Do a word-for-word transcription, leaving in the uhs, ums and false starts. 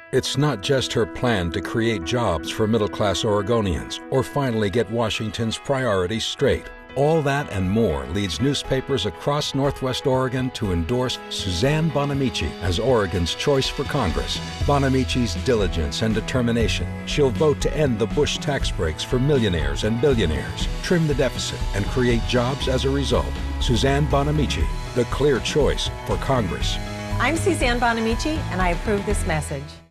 It's not just her plan to create jobs for middle-class Oregonians or finally get Washington's priorities straight. All that and more leads newspapers across Northwest Oregon to endorse Suzanne Bonamici as Oregon's choice for Congress. Bonamici's diligence and determination. She'll vote to end the Bush tax breaks for millionaires and billionaires, trim the deficit, and create jobs as a result. Suzanne Bonamici, the clear choice for Congress. I'm Suzanne Bonamici, and I approve this message.